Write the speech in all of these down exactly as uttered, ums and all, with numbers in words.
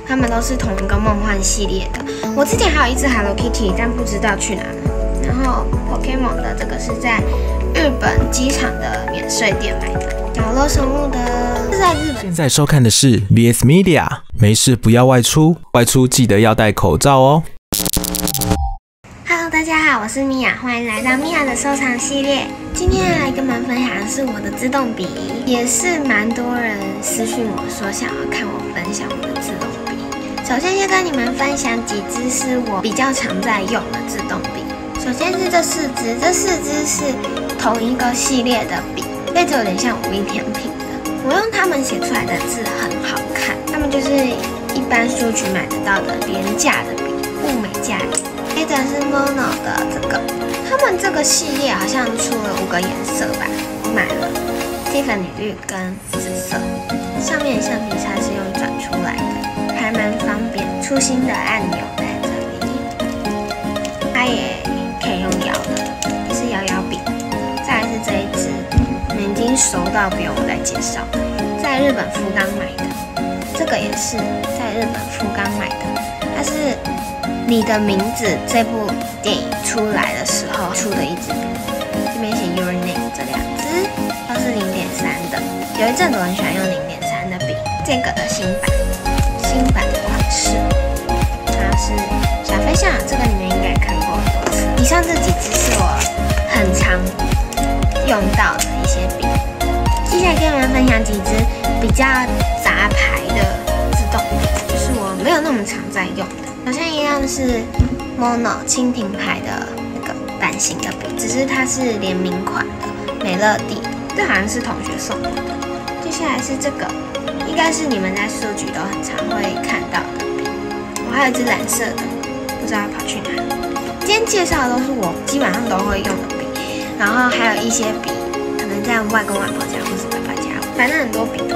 他们都是同一个梦幻系列的。我之前还有一只 Hello Kitty， 但不知道去哪了。然后 Pokemon 的这个是在日本机场的免税店买的。角落生物的是在日本。 现在收看的是 V S Media， 没事不要外出，外出记得要戴口罩哦。 Hello， 大家好，我是米娅，欢迎来到米娅的收藏系列。今天要来跟你们分享的是我的自动笔，也是蛮多人私讯我说想要看我分享我的自动笔。首先先跟你们分享几支是我比较常在用的自动笔。首先是这四支，这四支是同一个系列的笔，杯子有点像无印良品的。我用它们写出来的字很好看，它们就是一般书局买得到的廉价的笔，物美价廉。接着是 Mono 的这个，他们这个系列好像出了五个颜色吧，我买了 Tiffany 绿跟紫色，上面橡皮擦是用转出来的，还蛮方便。粗心的按钮在这里，它也可以用摇的，也是摇摇笔。再来是这一支，你们已经熟到不用我再介绍，在日本福冈买的，这个也是在日本福冈买的，它是你的名字这部电影出来的时候出的一支笔，这边写 Your Name， 这两支都是零点三的。有一阵子我很喜欢用零点三的笔，这个的新版，新版的款式，它是小飞象，这个你们应该看过很多次。以上这几支是我很常用到的一些笔。接下来跟你们分享几支比较杂牌的自动笔，就是我没有那么常在用的。首先一样是 Mono 蜻蜓牌的那个版型的笔，只是它是联名款的美乐蒂，这好像是同学送我的。接下来是这个，应该是你们在书局都很常会看到的笔。我还有一支蓝色的，不知道跑去哪了。今天介绍的都是我基本上都会用的笔，然后还有一些笔可能在外公外婆家或是爸爸家，反正很多笔都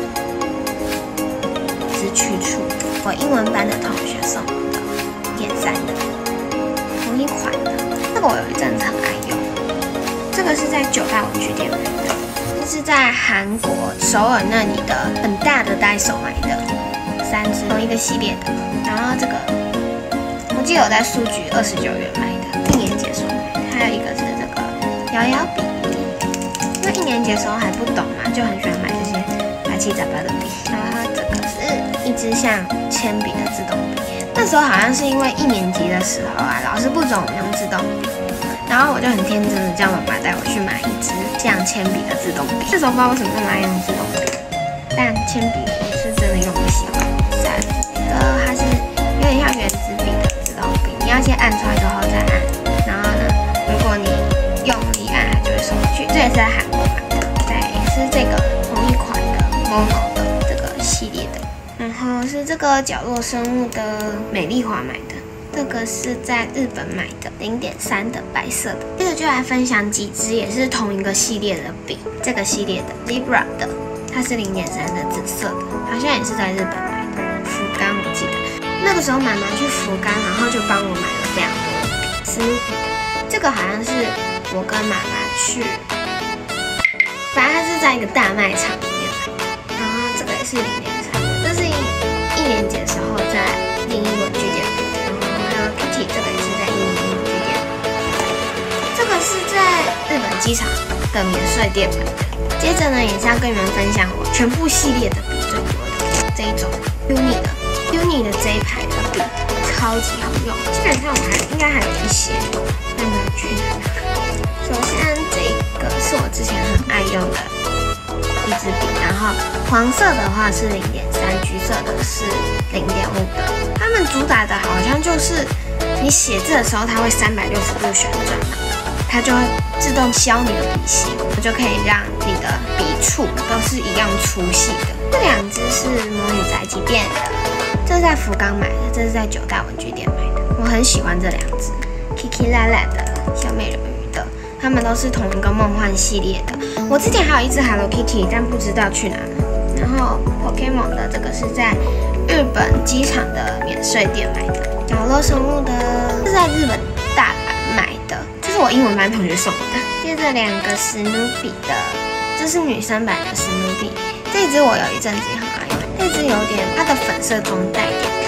是去处我英文班的同学送我的，点三的，同一款的，这个我有一阵子很爱用。这个是在九大文具店买的，这是在韩国首尔那里的很大的代手买的，三支同一个系列的。然后这个我记得我在书局二十九元买的，一年级的时候买的。还有一个是这个摇摇笔，因为一年级的时候还不懂嘛，就很喜欢买这些杂七杂八的笔。然后这个是一支像铅笔的自动笔，那时候好像是因为一年级的时候啊，老师不准我们用自动笔，然后我就很天真的叫妈妈带我去买一支像铅笔的自动笔。那时候不知道为什么那么爱用自动笔，但铅笔我是真的用不习惯。再来这个它是有点像原子笔的自动笔，你要先按出来之后再按，然后呢，如果你用力按，它就会收回去。这也是在韩国买的，对，也是这个同一款的 Mono 的这个系列的。然后是这个角落生物的美丽华买的，这个是在日本买的零点三的白色的。接着就来分享几支也是同一个系列的笔，这个系列的 Zebra 的，它是零点三的紫色的，好像也是在日本买的，福冈我记得。那个时候妈妈去福冈，然后就帮我买了非常多的笔，史努比的，这个好像是我跟妈妈去，反正它是在一个大卖场里面买的，然后这个也是零点三。这是一年级的时候在英英文具店买的，然后还有 Kitty 这个也是在英英文具店买的，这个是在日本机场的免税店买的。接着呢，也是要跟你们分享我全部系列的笔最多的这一种 Uni 的 Uni 的这一排的笔超级好用，基本上我还应该还有一些，但没有去拿。首先这个是我之前很爱用的一支笔，然后黄色的话是零点三，橘色的是零点五的。它们主打的好像就是你写字的时候，它会三百六十度旋转嘛，它就会自动削你的笔芯，就可以让你的笔触都是一样粗细的。这两支是魔女宅急便的，这是在福冈买的，这是在九大文具店买的。我很喜欢这两支 Kiki Lala 的小美人鱼的。他们都是同一个梦幻系列的。我之前还有一只 Hello Kitty， 但不知道去哪了。然后 Pokemon 的这个是在日本机场的免税店买的。角落生物的是在日本大阪买的，这是我英文班同学送我的。接着两个史努比的，这是女生版的史努比，这一只我有一阵子也很爱用。这只有点它的粉色中带点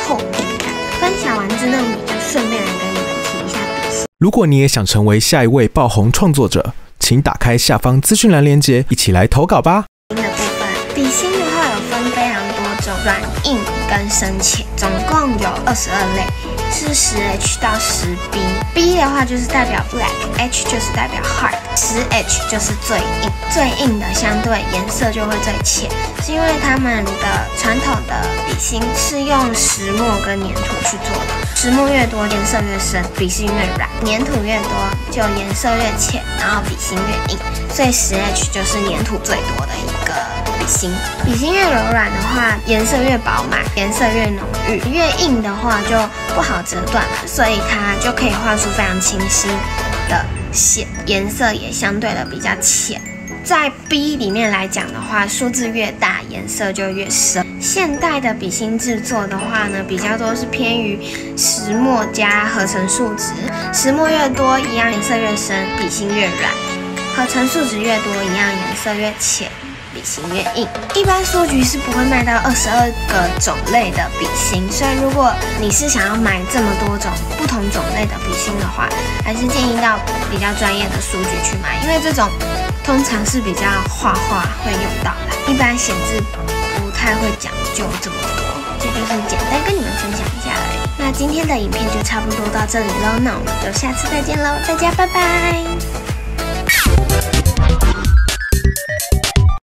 透明感。分享完智能笔，就顺便来跟你们提一下笔芯。 如果你也想成为下一位爆红创作者，请打开下方资讯栏链接，一起来投稿吧。 的部分，笔芯的话有分非常多种，软硬跟深浅，总共有二十二类，是十 H 到十 B。B 的话就是代表 black，H 就是代表 hard， 十 H 就是最硬，最硬的相对颜色就会最浅，是因为他们的传统的笔芯是用石墨跟粘土去做的，石墨越多颜色越深，笔芯越软；粘土越多就颜色越浅，然后笔芯越硬，所以十 H 就是粘土最多的一个笔芯。笔芯越柔软的话，颜色越饱满，颜色越浓郁；越硬的话就不好折断了，所以它就可以画出非常清晰的线，颜色也相对的比较浅。在 B 里面来讲的话，数字越大，颜色就越深。现代的笔芯制作的话呢，比较多是偏于石墨加合成树脂，石墨越多，一样颜色越深，笔芯越软；合成树脂越多，一样颜色越浅，笔芯越硬。一般书局是不会卖到二十二个种类的笔芯，所以如果你是想要买这么多种不同种类的笔芯的话，还是建议到比较专业的书局去买，因为这种通常是比较画画会用到的，一般写字不太会讲究这么多。这就是简单跟你们分享一下而已。那今天的影片就差不多到这里喽，那我们就下次再见喽，大家拜拜。